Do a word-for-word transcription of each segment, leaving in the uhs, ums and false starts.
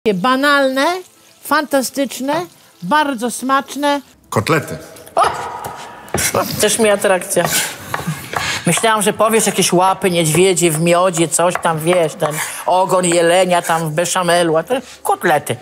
Banalne, fantastyczne, bardzo smaczne. Kotlety. O! Też mi atrakcja. Myślałam, że powiesz jakieś łapy niedźwiedzie w miodzie, coś tam, wiesz, ten ogon jelenia tam w beszamelu, a to kotlety.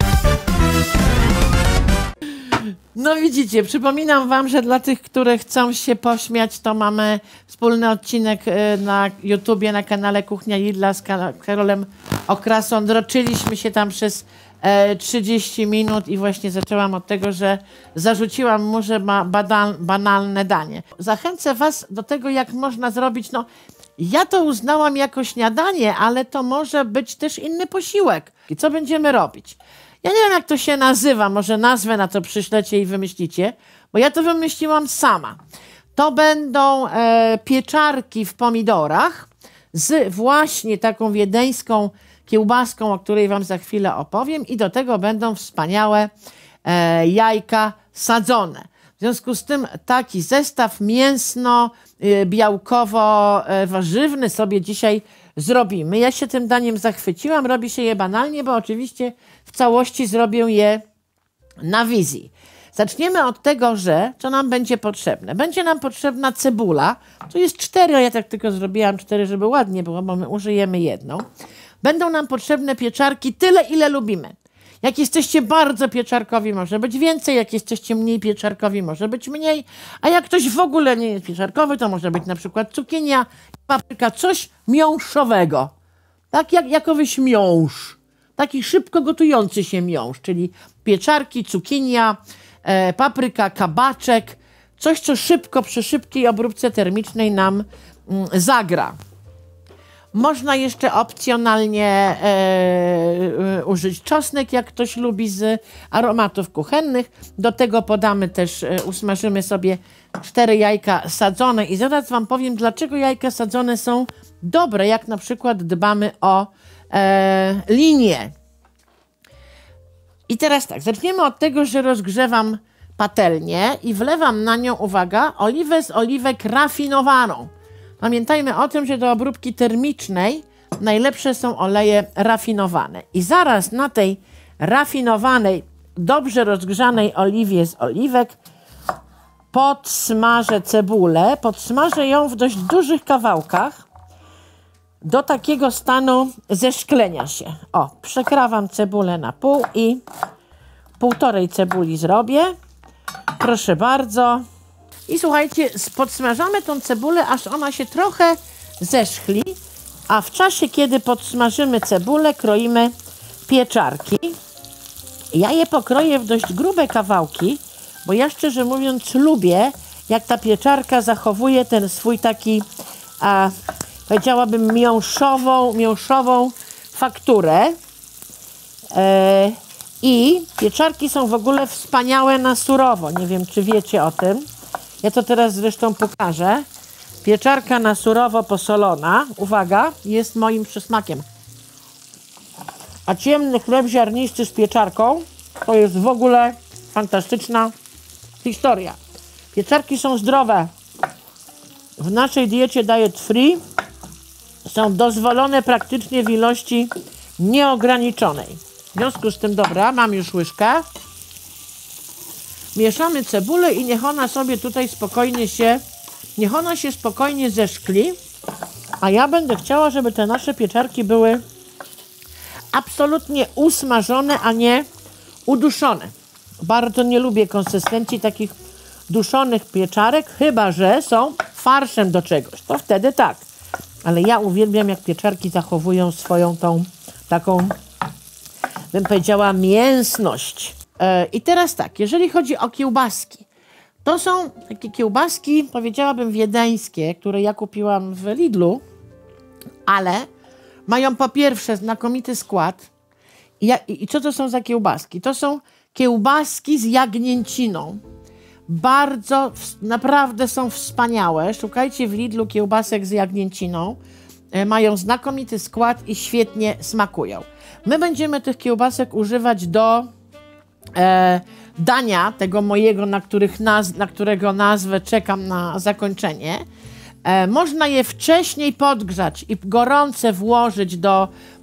No widzicie, przypominam wam, że dla tych, które chcą się pośmiać, to mamy wspólny odcinek na YouTubie, na kanale Kuchnia Lidla z Karolem Okrasą. Droczyliśmy się tam przez e, trzydzieści minut i właśnie zaczęłam od tego, że zarzuciłam mu, że ma badal, banalne danie. Zachęcę was do tego, jak można zrobić, no ja to uznałam jako śniadanie, ale to może być też inny posiłek. I co będziemy robić? Ja nie wiem, jak to się nazywa, może nazwę na to przyślecie i wymyślicie, bo ja to wymyśliłam sama. To będą e, pieczarki w pomidorach z właśnie taką wiedeńską kiełbaską, o której wam za chwilę opowiem, i do tego będą wspaniałe e, jajka sadzone. W związku z tym taki zestaw mięsno-białkowo-warzywny sobie dzisiaj zrobimy. Ja się tym daniem zachwyciłam, robi się je banalnie, bo oczywiście w całości zrobię je na wizji. Zaczniemy od tego, że co nam będzie potrzebne. Będzie nam potrzebna cebula. Tu jest cztery, a ja tak tylko zrobiłam cztery, żeby ładnie było, bo my użyjemy jedną. Będą nam potrzebne pieczarki tyle, ile lubimy. Jak jesteście bardzo pieczarkowi, może być więcej, jak jesteście mniej pieczarkowi, może być mniej, a jak ktoś w ogóle nie jest pieczarkowy, to może być na przykład cukinia, papryka, coś miąższowego. Tak jak jakowyś miąższ. Taki szybko gotujący się miąższ, czyli pieczarki, cukinia, e, papryka, kabaczek, coś, co szybko przy szybkiej obróbce termicznej nam mm, zagra. Można jeszcze opcjonalnie e, e, użyć czosnek, jak ktoś lubi, z aromatów kuchennych. Do tego podamy też, e, usmażymy sobie cztery jajka sadzone i zaraz wam powiem, dlaczego jajka sadzone są dobre, jak na przykład dbamy o e, linię. I teraz tak, zaczniemy od tego, że rozgrzewam patelnię i wlewam na nią, uwaga, oliwę z oliwek rafinowaną. Pamiętajmy o tym, że do obróbki termicznej najlepsze są oleje rafinowane. I zaraz na tej rafinowanej, dobrze rozgrzanej oliwie z oliwek podsmażę cebulę. Podsmażę ją w dość dużych kawałkach do takiego stanu zeszklenia się. O, przekrawam cebulę na pół i półtorej cebuli zrobię. Proszę bardzo. I słuchajcie, podsmażamy tą cebulę, aż ona się trochę zeschli, a w czasie, kiedy podsmażymy cebulę, kroimy pieczarki. Ja je pokroję w dość grube kawałki, bo ja szczerze mówiąc lubię, jak ta pieczarka zachowuje ten swój taki, a, powiedziałabym, miąższową, miąższową fakturę. E, I pieczarki są w ogóle wspaniałe na surowo. Nie wiem, czy wiecie o tym. Ja to teraz zresztą pokażę. Pieczarka na surowo posolona, uwaga, jest moim przysmakiem. A ciemny chleb ziarnisty z pieczarką to jest w ogóle fantastyczna historia. Pieczarki są zdrowe. W naszej diecie diet free są dozwolone praktycznie w ilości nieograniczonej. W związku z tym, dobra, mam już łyżkę. Mieszamy cebulę i niech ona sobie tutaj spokojnie się, niech ona się spokojnie zeszkli, a ja będę chciała, żeby te nasze pieczarki były absolutnie usmażone, a nie uduszone. Bardzo nie lubię konsystencji takich duszonych pieczarek, chyba że są farszem do czegoś. To wtedy tak. Ale ja uwielbiam, jak pieczarki zachowują swoją tą taką, bym powiedziała, mięsność. I teraz tak, jeżeli chodzi o kiełbaski, to są takie kiełbaski, powiedziałabym, wiedeńskie, które ja kupiłam w Lidlu, ale mają po pierwsze znakomity skład. I, ja, i co to są za kiełbaski? To są kiełbaski z jagnięciną. Bardzo, naprawdę są wspaniałe. Szukajcie w Lidlu kiełbasek z jagnięciną. E, mają znakomity skład i świetnie smakują. My będziemy tych kiełbasek używać do E, dania tego mojego, na, których naz na którego nazwę czekam na zakończenie. E, można je wcześniej podgrzać i gorące włożyć do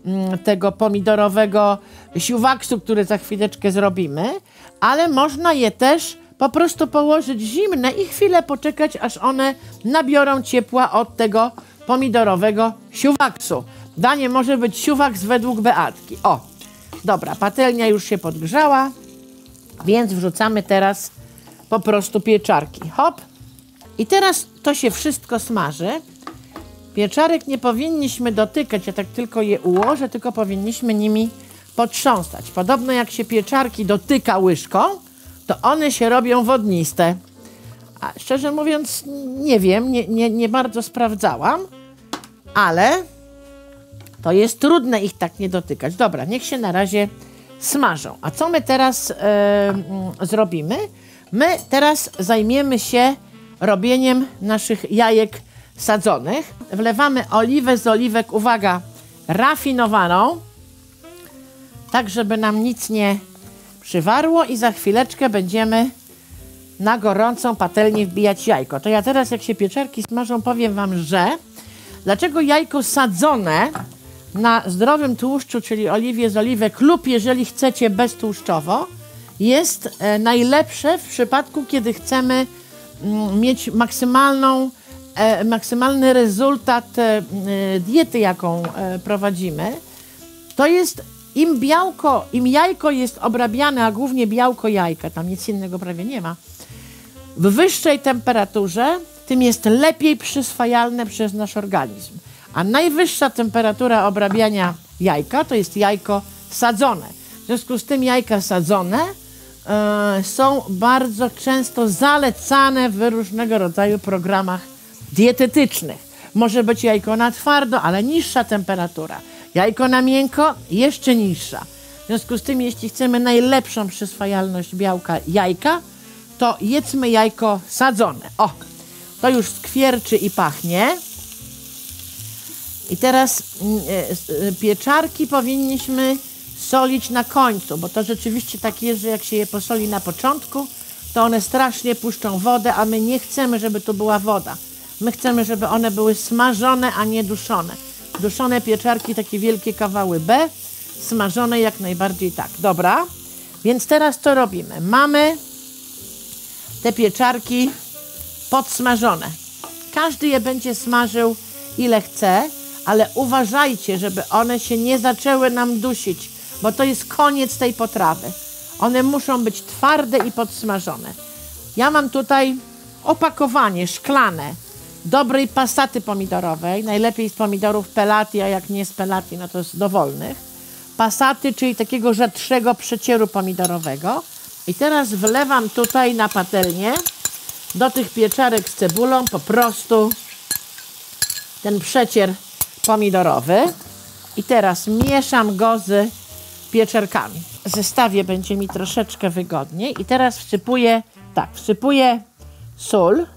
mm, tego pomidorowego siuwaksu, który za chwileczkę zrobimy, ale można je też po prostu położyć zimne i chwilę poczekać, aż one nabiorą ciepła od tego pomidorowego siuwaksu. Danie może być siuwaks według Beatki. O, dobra, patelnia już się podgrzała, więc wrzucamy teraz po prostu pieczarki. Hop. I teraz to się wszystko smaży. Pieczarek nie powinniśmy dotykać, ja tak tylko je ułożę, tylko powinniśmy nimi potrząsać. Podobno jak się pieczarki dotyka łyżką, to one się robią wodniste. A szczerze mówiąc, nie wiem, nie, nie, nie bardzo sprawdzałam, ale to jest trudne ich tak nie dotykać. Dobra, niech się na razie smażą. A co my teraz e, zrobimy? My teraz zajmiemy się robieniem naszych jajek sadzonych. Wlewamy oliwę z oliwek, uwaga, rafinowaną, tak żeby nam nic nie przywarło i za chwileczkę będziemy na gorącą patelnię wbijać jajko. To ja teraz, jak się pieczarki smażą, powiem wam, że dlaczego jajko sadzone na zdrowym tłuszczu, czyli oliwie z oliwek lub jeżeli chcecie beztłuszczowo, jest e, najlepsze w przypadku, kiedy chcemy mm, mieć maksymalną, e, maksymalny rezultat e, diety, jaką e, prowadzimy. To jest im białko, im jajko jest obrabiane, a głównie białko jajka, tam nic innego prawie nie ma, w wyższej temperaturze, tym jest lepiej przyswajalne przez nasz organizm. A najwyższa temperatura obrabiania jajka to jest jajko sadzone. W związku z tym jajka sadzone e, są bardzo często zalecane w różnego rodzaju programach dietetycznych. Może być jajko na twardo, ale niższa temperatura. Jajko na miękko, jeszcze niższa. W związku z tym, jeśli chcemy najlepszą przyswajalność białka jajka, to jedzmy jajko sadzone. O, to już skwierczy i pachnie. I teraz y, y, pieczarki powinniśmy solić na końcu, bo to rzeczywiście tak jest, że jak się je posoli na początku, to one strasznie puszczą wodę, a my nie chcemy, żeby to była woda. My chcemy, żeby one były smażone, a nie duszone. Duszone pieczarki, takie wielkie kawały B, smażone jak najbardziej tak. Dobra, więc teraz co robimy? Mamy te pieczarki podsmażone. Każdy je będzie smażył ile chce, ale uważajcie, żeby one się nie zaczęły nam dusić, bo to jest koniec tej potrawy. One muszą być twarde i podsmażone. Ja mam tutaj opakowanie szklane dobrej pasaty pomidorowej, najlepiej z pomidorów pelati, a jak nie z pelati, no to z dowolnych. Pasaty, czyli takiego rzadszego przecieru pomidorowego. I teraz wlewam tutaj na patelnię do tych pieczarek z cebulą po prostu ten przecier pomidorowy. I teraz mieszam go z pieczarkami. W zestawie będzie mi troszeczkę wygodniej. I teraz wsypuję, tak, wsypuję sól.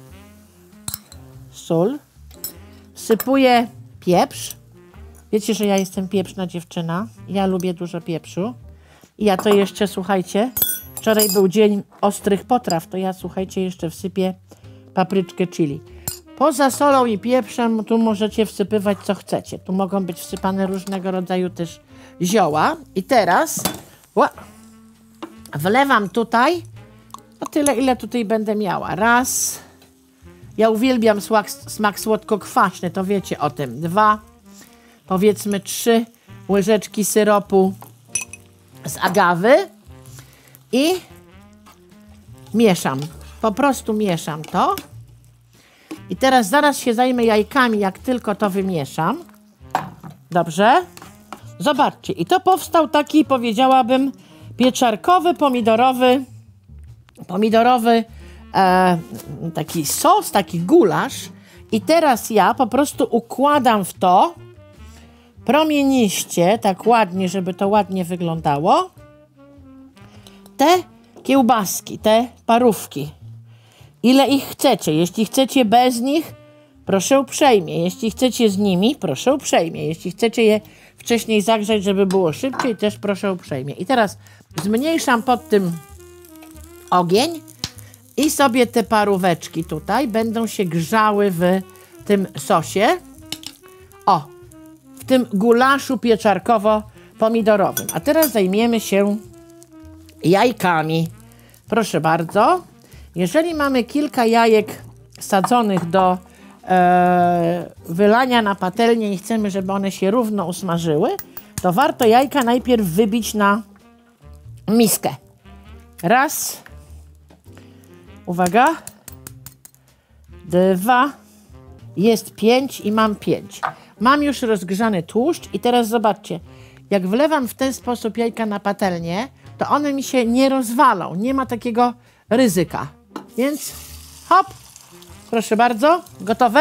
Sól. Wsypuję pieprz. Wiecie, że ja jestem pieprzna dziewczyna. Ja lubię dużo pieprzu. I ja to jeszcze, słuchajcie, wczoraj był dzień ostrych potraw, to ja, słuchajcie, jeszcze wsypię papryczkę chili. Poza solą i pieprzem tu możecie wsypywać co chcecie. Tu mogą być wsypane różnego rodzaju też zioła. I teraz ła, wlewam tutaj o tyle, ile tutaj będę miała. Raz. Ja uwielbiam smak, smak słodko-kwaśny, to wiecie o tym. Dwa. Powiedzmy trzy łyżeczki syropu z agawy. I mieszam. Po prostu mieszam to. I teraz zaraz się zajmę jajkami, jak tylko to wymieszam. Dobrze? Zobaczcie. I to powstał taki, powiedziałabym, pieczarkowy, pomidorowy, pomidorowy e, taki sos, taki gulasz. I teraz ja po prostu układam w to promieniście, tak ładnie, żeby to ładnie wyglądało, te kiełbaski, te parówki. Ile ich chcecie. Jeśli chcecie bez nich, proszę uprzejmie. Jeśli chcecie z nimi, proszę uprzejmie. Jeśli chcecie je wcześniej zagrzać, żeby było szybciej, też proszę uprzejmie. I teraz zmniejszam pod tym ogień i sobie te paróweczki tutaj będą się grzały w tym sosie. O, w tym gulaszu pieczarkowo-pomidorowym. A teraz zajmiemy się jajkami. Proszę bardzo. Jeżeli mamy kilka jajek sadzonych do e, wylania na patelnię i chcemy, żeby one się równo usmażyły, to warto jajka najpierw wybić na miskę. Raz. Uwaga. Dwa. Jest pięć i mam pięć. Mam już rozgrzany tłuszcz i teraz zobaczcie. Jak wlewam w ten sposób jajka na patelnię, to one mi się nie rozwalą. Nie ma takiego ryzyka. Więc hop. Proszę bardzo. Gotowe?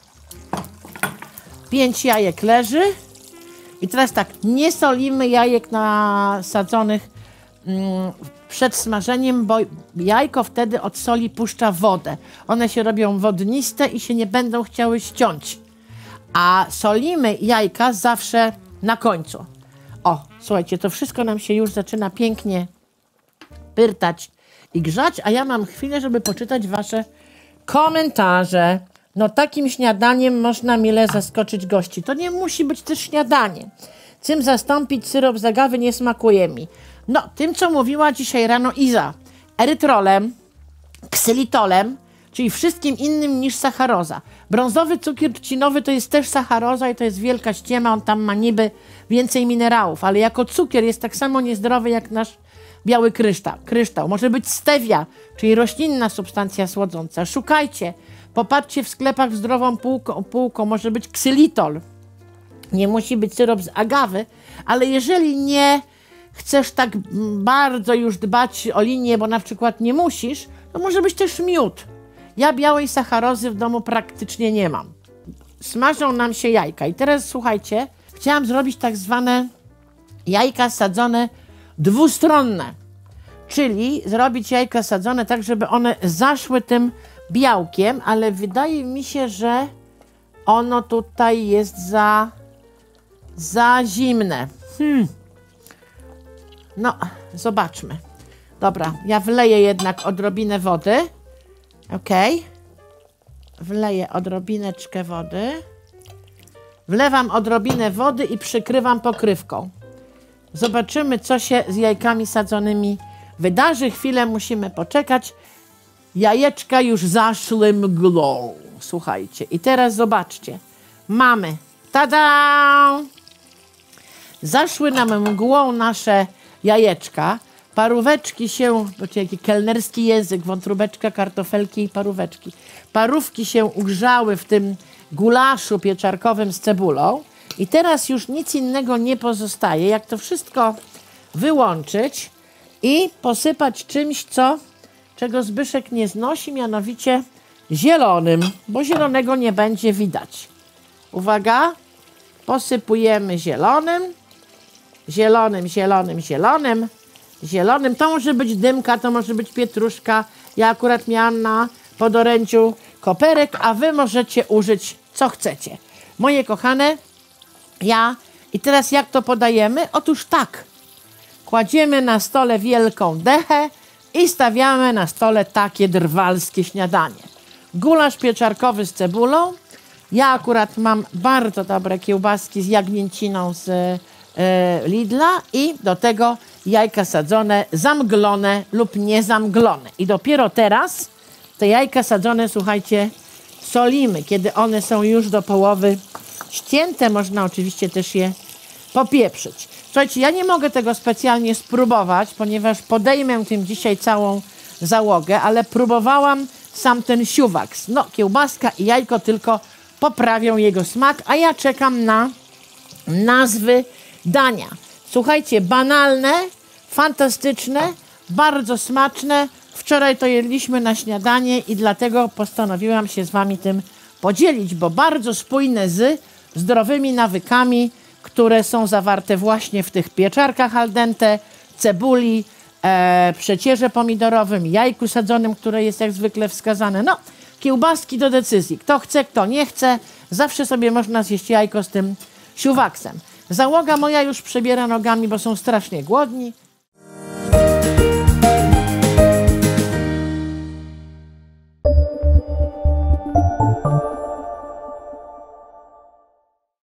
Pięć jajek leży. I teraz tak, nie solimy jajek nasadzonych mm, przed smażeniem, bo jajko wtedy od soli puszcza wodę. One się robią wodniste i się nie będą chciały ściąć. A solimy jajka zawsze na końcu. O, słuchajcie, to wszystko nam się już zaczyna pięknie pyrtać i grzać, a ja mam chwilę, żeby poczytać wasze komentarze. No takim śniadaniem można mile zaskoczyć gości. To nie musi być też śniadanie. Czym zastąpić syrop z agawy nie smakuje mi. No, tym co mówiła dzisiaj rano Iza. Erytrolem, ksylitolem, czyli wszystkim innym niż sacharoza. Brązowy cukier trzcinowy to jest też sacharoza i to jest wielka ściema. On tam ma niby więcej minerałów, ale jako cukier jest tak samo niezdrowy jak nasz biały kryształ. kryształ. Może być stevia, czyli roślinna substancja słodząca. Szukajcie. Popatrzcie w sklepach w zdrową półką, półką. Może być ksylitol. Nie musi być syrop z agawy, ale jeżeli nie chcesz tak bardzo już dbać o linię, bo na przykład nie musisz, to może być też miód. Ja białej sacharozy w domu praktycznie nie mam. Smażą nam się jajka. I teraz słuchajcie, chciałam zrobić tak zwane jajka sadzone dwustronne. Czyli zrobić jajka sadzone tak, żeby one zaszły tym białkiem, ale wydaje mi się, że ono tutaj jest za, za zimne. Hmm. No, zobaczmy. Dobra, ja wleję jednak odrobinę wody. Ok. Wleję odrobineczkę wody. Wlewam odrobinę wody i przykrywam pokrywką. Zobaczymy, co się z jajkami sadzonymi wydarzy. Chwilę musimy poczekać. Jajeczka już zaszły mgłą. Słuchajcie. I teraz zobaczcie. Mamy. Tada! Zaszły nam mgłą nasze jajeczka. Paróweczki się, znaczy jaki kelnerski język, wątróbeczka, kartofelki i paróweczki. Parówki się ugrzały w tym gulaszu pieczarkowym z cebulą. I teraz już nic innego nie pozostaje, jak to wszystko wyłączyć i posypać czymś, co, czego Zbyszek nie znosi, mianowicie zielonym, bo zielonego nie będzie widać. Uwaga, posypujemy zielonym, zielonym, zielonym, zielonym, zielonym. To może być dymka, to może być pietruszka. Ja akurat miałam na podorędziu koperek, a wy możecie użyć co chcecie. Moje kochane, ja i teraz jak to podajemy? Otóż tak, kładziemy na stole wielką dechę i stawiamy na stole takie drwalskie śniadanie. Gulasz pieczarkowy z cebulą. Ja akurat mam bardzo dobre kiełbaski z jagnięciną z e, Lidla i do tego jajka sadzone, zamglone lub niezamglone. I dopiero teraz te jajka sadzone, słuchajcie, solimy, kiedy one są już do połowy ścięte. Można oczywiście też je popieprzyć. Słuchajcie, ja nie mogę tego specjalnie spróbować, ponieważ podejmę tym dzisiaj całą załogę, ale próbowałam sam ten siuwaks. No, kiełbaska i jajko tylko poprawią jego smak, a ja czekam na nazwy dania. Słuchajcie, banalne, fantastyczne, bardzo smaczne. Wczoraj to jedliśmy na śniadanie i dlatego postanowiłam się z wami tym podzielić, bo bardzo spójne z zdrowymi nawykami, które są zawarte właśnie w tych pieczarkach al dente, cebuli, e, przecierze pomidorowym, jajku sadzonym, które jest jak zwykle wskazane. No, kiełbaski do decyzji. Kto chce, kto nie chce. Zawsze sobie można zjeść jajko z tym siuwaksem. Załoga moja już przebiera nogami, bo są strasznie głodni.